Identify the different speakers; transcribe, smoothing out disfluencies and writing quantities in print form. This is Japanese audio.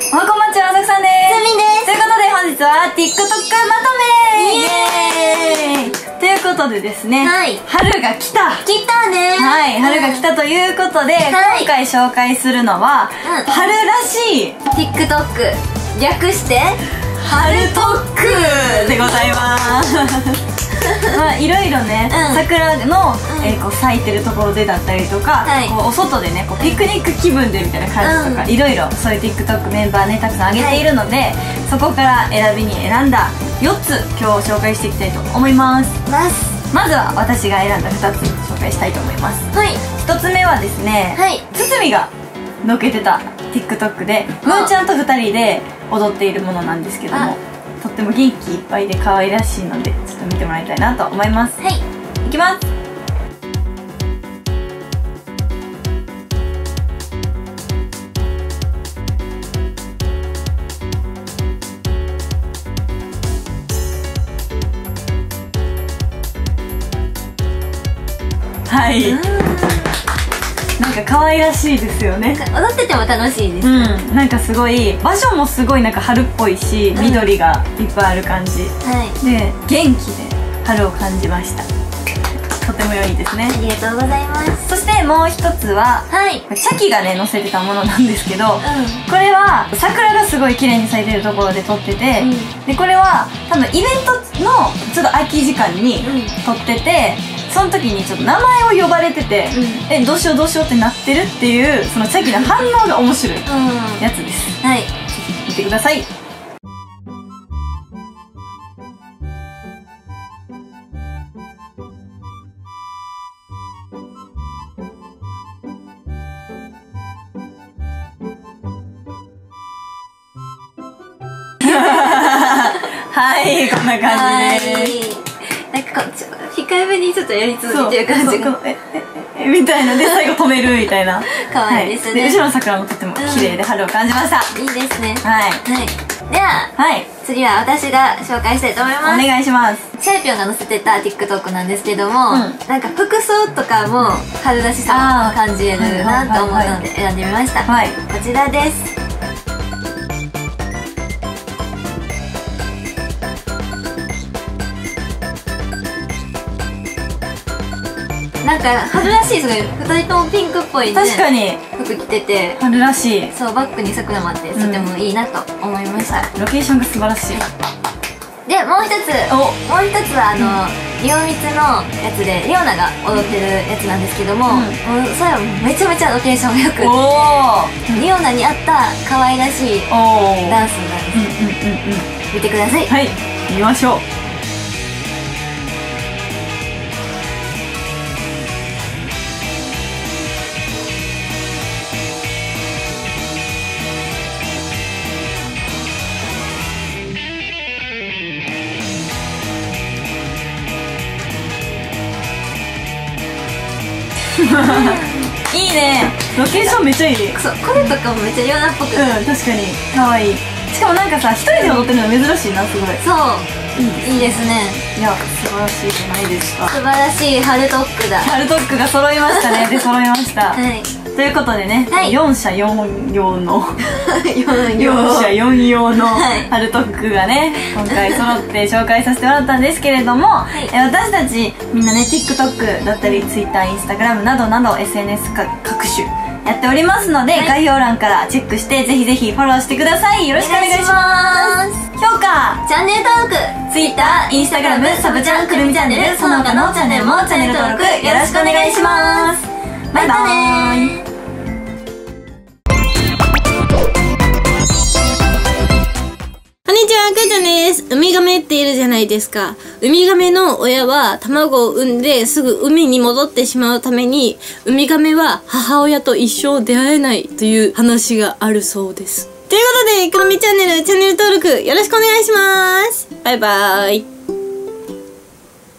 Speaker 1: おはこんばんちは、あさくさんです。
Speaker 2: すみです。
Speaker 1: ということで本日は TikTok まとめイエーイということでですね、
Speaker 2: はい、
Speaker 1: 春が来た
Speaker 2: ね。
Speaker 1: はい、春が来たということで、今回紹介するのは、春らしい
Speaker 2: TikTok 略して
Speaker 1: 春トックでございますまあいろいろね、桜の、こう咲いてるところでだったりとか、こうお外でねこうピクニック気分でみたいな感じとか、いろいろそういう TikTok メンバーねたくさん上げているので、そこから選んだ4つ今日紹介していきたいと思います。まずは私が選んだ2つ紹介したいと思います。1つ目はですね、堤がのけてた TikTok でむーちゃんと2人で踊っているものなんですけども、とっても元気いっぱいで可愛らしいのでちょっと見てもらいたいなと思います。いきます。はい、なんか可愛らしいですよね。
Speaker 2: 踊ってても楽しいです。
Speaker 1: なんかすごい場所もすごいなんか春っぽいし、緑がいっぱいある感じで元気で春を感じました。とても良いですね。
Speaker 2: ありがとうございます。
Speaker 1: そしてもう一つはチャキがね載せてたものなんですけど、これは桜がすごい綺麗に咲いてるところで撮ってて、でこれは多分イベントのちょっと空き時間に撮ってて、その時にちょっと名前を呼ばれてて、どうしようどうしようってなってるっていう、そのチャキの反応が面白いやつです。見てください。はい、こんな感じです。
Speaker 2: なんかこう控えめにちょっとやり続けてる感じが
Speaker 1: みたいなで最後止めるみたいな。
Speaker 2: 可愛いですね。
Speaker 1: 後ろの桜もとても綺麗で春を感じました。
Speaker 2: いいですね。
Speaker 1: はい。
Speaker 2: では次は私が紹介したいと思います。
Speaker 1: お願いします。
Speaker 2: シャイピョンが載せてた TikTok なんですけども、なんか服装とかも春らしさを感じれるなと思ったので選んでみました。こちらです。なんか春らしい、すごい2人ともピンクっぽいね、
Speaker 1: 確かに
Speaker 2: 服着てて
Speaker 1: 春らしい。
Speaker 2: そう、バックに桜もあってとてもいいなと思いました。
Speaker 1: ロケーションが素晴らしい。
Speaker 2: でもう一つはリオミツのやつでリオナが踊ってるやつなんですけども、それはめちゃめちゃロケーションよくて、リオナに合った可愛らしいダンスなんです。見てください。
Speaker 1: はい、見ましょう。いいね、ロケーションめっちゃいい。
Speaker 2: そう、これとかもめっちゃリオナっぽくて、
Speaker 1: 確かに可愛い。しかもなんかさ、一人で踊ってるの珍しいな、すごい。
Speaker 2: そう、いいですね。
Speaker 1: いや、素晴らしいじゃないですか。
Speaker 2: 素晴らしい春トックだ。
Speaker 1: 春トックが揃いましたね。で、揃いました。ということでね、4社4用の春トックがね今回揃って紹介させてもらったんですけれども、私たちみんなね TikTok だったり Twitter、Instagram などなど SNS 各種やっておりますので、概要欄からチェックしてぜひぜひフォローしてください。よろしくお願いします。評価、
Speaker 2: チャンネル登録、
Speaker 1: Twitter、Instagram、サブチャン、くるみチャンネル、その他のチャンネルもチャンネル登録よろしくお願いします。バイバーイ。
Speaker 3: こんにちは、くーちゃんです。ウミガメっているじゃないですか。ウミガメの親は卵を産んですぐ海に戻ってしまうために、ウミガメは母親と一生出会えないという話があるそうです。ということで、くるみチャンネル登録よろしくお願いします。バイバーイ。